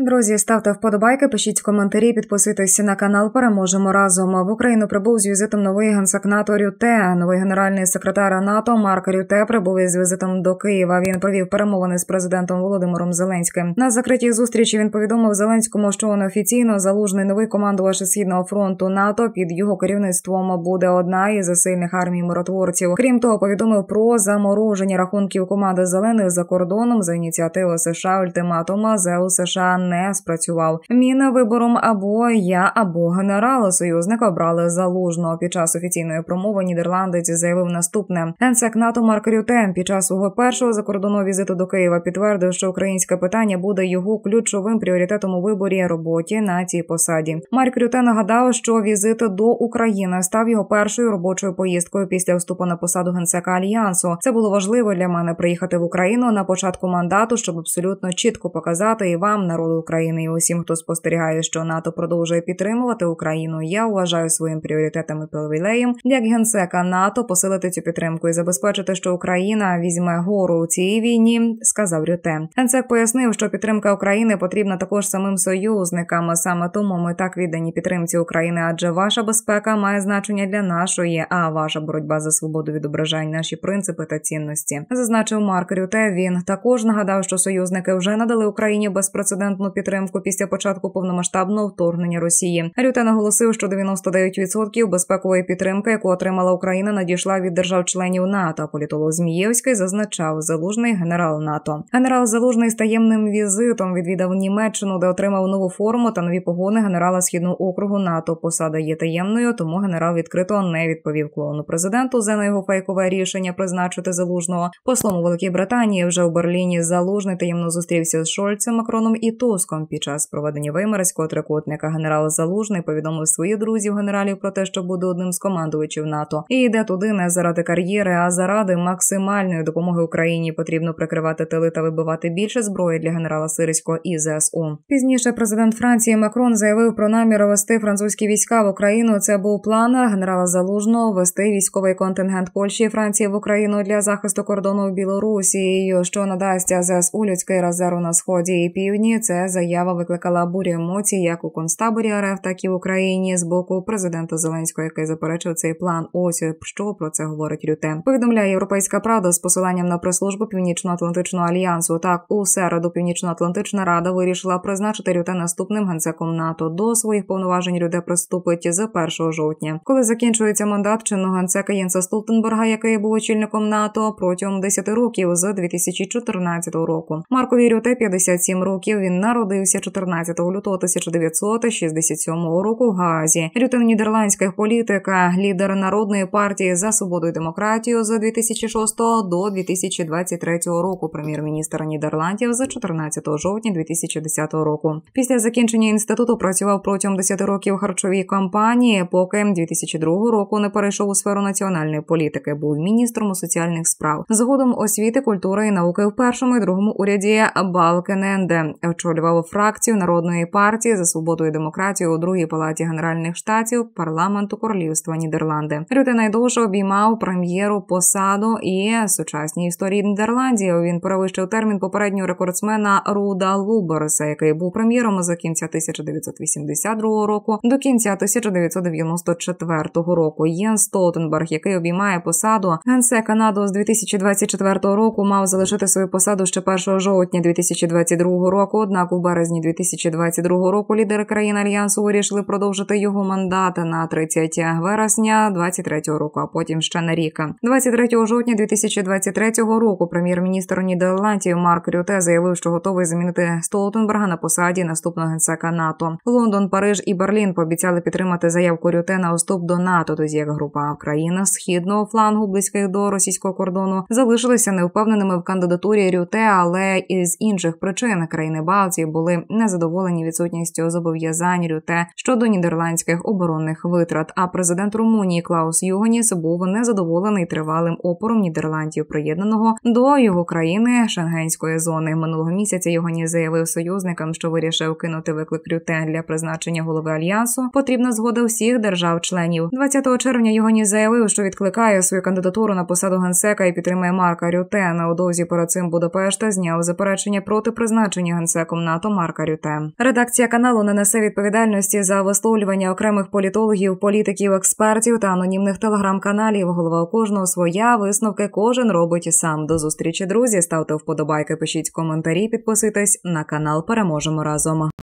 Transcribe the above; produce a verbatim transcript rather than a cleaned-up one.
Друзі, ставте вподобайки, пишіть коментарі, підписуйтесь на канал «Переможемо разом». В Україну прибув з візитом новий генсек НАТО Рютте. Новий генеральний секретар НАТО Марк Рютте прибув із візитом до Києва. Він провів перемовини з президентом Володимиром Зеленським. На закритій зустрічі він повідомив Зеленському, що неофіційно Залужний новий командувач Східного фронту НАТО. Під його керівництвом буде одна із сильних армій миротворців. Крім того, повідомив про замороження рахунків команди «Зелених» за кордоном за ініціативи США. Ультиматум ЗЕУ США не спрацював. Міна вибором або я, або генерал. Союзника обрали Залужного. Під час офіційної промови нідерландець заявив наступне. Генсек НАТО Марк Рютте під час свого першого закордонного візиту до Києва підтвердив, що українське питання буде його ключовим пріоритетом у виборі роботі на цій посаді. Марк Рютте нагадав, що візит до України став його першою робочою поїздкою після вступу на посаду генсека Альянсу. Це було важливо для мене приїхати в Україну на початку мандату, щоб абсолютно чітко показати і вам, народу України, і усім, хто спостерігає, що НАТО продовжує підтримувати Україну. Я вважаю своїм пріоритетом і привілеєм як генсека НАТО посилити цю підтримку і забезпечити, що Україна візьме гору у цій війні, сказав Рютте. Генсек пояснив, що підтримка України потрібна також самим союзникам. Саме тому ми так віддані підтримці України, адже ваша безпека має значення для нашої, а ваша боротьба за свободу відображає наші принципи та цінності, зазначив Марк Рютте. Він також нагадав, що союзники вже надали Україні безпрецедентну підтримку після початку повномасштабного вторгнення Росії. Рютте наголосив, що дев'яносто дев'ять відсотків безпекової підтримки, яку отримала Україна, надійшла від держав-членів НАТО. Політолог Змієвський зазначав, Залужний генерал НАТО. Генерал Залужний з таємним візитом відвідав Німеччину, де отримав нову форму та нові погони генерала Східного округу НАТО. Посада є таємною, тому генерал відкрито не відповів клоуну президенту за на його фейкове рішення призначити Залужного. Послом у Великій Британії вже в Берліні Залужний таємно зустрівся з Шольцем, Макроном і Туском. Під час проведення Веймарського трикутника генерал Залужний повідомив своїх друзів-генералів про те, що буде одним з командувачів НАТО. І йде туди не заради кар'єри, а заради максимальної допомоги Україні. Потрібно прикривати тили та вибивати більше зброї для генерала Сирського і ЗСУ. Пізніше президент Франції Макрон заявив про намір вести французькі війська в Україну. Це був план генерала Залужного вести військовий контингент Польщі і Франції в Україну для захисту кордону в Білорусі, що надасть ЗСУ людський резерв на сході і півдні. Це заява викликала бурю емоцій як у концтаборі РФ, так і в Україні з боку президента Зеленського, який заперечив цей план. Ось що про це говорить Рютте. Повідомляє Європейська Правда з посиланням на прес-службу Північно-Атлантичного альянсу. Так, у середу Північно-Атлантична рада вирішила призначити Рютте наступним генсеком НАТО. До своїх повноважень Рютте приступить з першого жовтня. Коли закінчується мандат чинного генсека Єнса Столтенберга, який був очільником НАТО протягом десяти років з дві тисячі чотирнадцятого року. Маркові Рютте п'ятдесят сім років. Він народився чотирнадцятого лютого тисяча дев'ятсот шістдесят сьомого року в Гаазі. Рютте – нідерландська політика, лідер Народної партії за свободу і демократію з дві тисячі шостого до дві тисячі двадцять третього року, прем'єр-міністр Нідерландів з чотирнадцятого жовтня дві тисячі десятого року. Після закінчення інституту працював протягом десяти років у харчовій компанії, поки дві тисячі другого року не перейшов у сферу національної політики, був міністром у соціальних справ. Згодом освіти, культури і науки в першому і другому уряді Балкененде. Очолював фракцію Народної партії за свободу і демократію у другій палаті Генеральних штатів парламенту Королівства Нідерланди. Рютте найдовше обіймав прем'єру посаду і сучасній історії Нідерландів. Він перевищив термін попереднього рекордсмена Руда Луберса, який був прем'єром з кінця тисяча дев'ятсот вісімдесят другого року до кінця тисяча дев'ятсот дев'яносто четвертого року. Єнс Столтенберг, який обіймає посаду генсека НАТО з дві тисячі двадцять четвертого року, мав залишити свою посаду ще першого жовтня дві тисячі двадцять другого року, однак у березні дві тисячі двадцять другого року лідери країн Альянсу вирішили продовжити його мандат на тридцятого вересня двадцять третього року, а потім ще на рік. двадцять третього жовтня дві тисячі двадцять третього року прем'єр-міністр Нідерландів Марк Рютте заявив, що готовий замінити Столтенберга на посаді наступного генсека НАТО. Лондон, Париж і Берлін пообіцяли підтримати заявку Рютте на вступ до НАТО, тоді як група країн східного флангу, близьких до російського кордону, залишилися невпевненими в кандидатурі Рютте, але із інших причин країни Балтії були незадоволені відсутністю зобов'язань Рютте щодо нідерландських оборонних витрат, а президент Румунії Клаус Йогоніс був незадоволений тривалим опором Нідерландів, приєднаного до його країни Шенгенської зони. Минулого місяця Йогоніс заявив союзникам, що вирішив кинути виклик Рютте для призначення голови Альянсу. Потрібна згода всіх держав-членів. двадцятого червня Йогоніс заявив, що відкликає свою кандидатуру на посаду генсека і підтримує Марка Рютте. Невдовзі перед цим Будапешт зняв заперечення проти призначення генсеком НАТО НАТО Марка Рюте. Редакція каналу не несе відповідальності за висловлювання окремих політологів, політиків, експертів та анонімних телеграм-каналів. Голова у кожного своя, висновки кожен робить сам. До зустрічі, друзі. Ставте вподобайки, пишіть коментарі, підписуйтесь на канал. Переможемо разом.